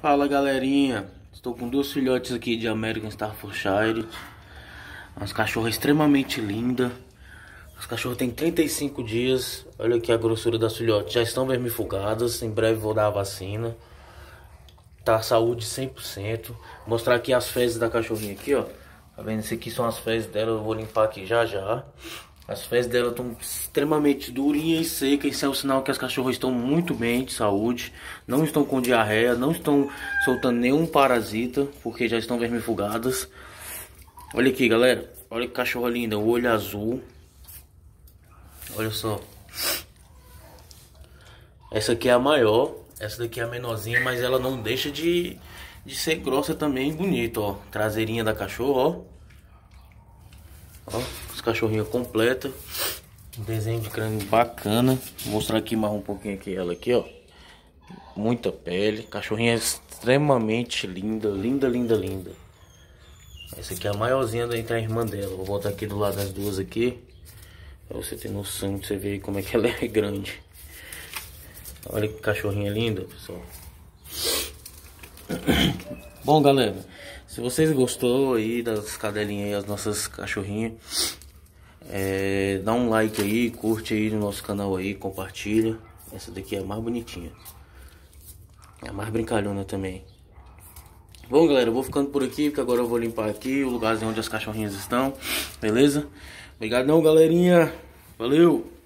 Fala galerinha, estou com duas filhotes aqui de American Staffordshire. Umas cachorras extremamente lindas. As cachorras têm 35 dias. Olha aqui a grossura das filhotes, já estão vermifugadas. Em breve vou dar a vacina. Tá saúde 100%. Vou mostrar aqui as fezes da cachorrinha aqui, ó. Tá vendo? Esse aqui são as fezes dela, eu vou limpar aqui já já. As fezes dela estão extremamente durinhas e secas. Isso é um sinal que as cachorras estão muito bem de saúde. Não estão com diarreia, não estão soltando nenhum parasita, porque já estão vermifugadas. Olha aqui, galera. Olha que cachorra linda, o olho azul. Olha só. Essa aqui é a maior. Essa daqui é a menorzinha, mas ela não deixa de ser grossa também e bonita, ó. Traseirinha da cachorra, ó. Ó, as cachorrinhas completas. Um desenho de crânio bacana. Vou mostrar aqui mais um pouquinho aqui ela aqui, ó. Muita pele. Cachorrinha extremamente linda. Linda, linda, linda. Essa aqui é a maiorzinha entre a irmã dela. Vou botar aqui do lado das duas aqui, pra você ter noção, pra você ver como é que ela é grande. Olha que cachorrinha linda, pessoal. Bom, galera, se vocês gostou aí das cadelinhas aí, as nossas cachorrinhas, dá um like aí, curte aí no nosso canal aí, compartilha. Essa daqui é a mais bonitinha, é a mais brincalhona também. Bom, galera, eu vou ficando por aqui, porque agora eu vou limpar aqui o lugarzinho onde as cachorrinhas estão, beleza? Obrigadão, galerinha, valeu!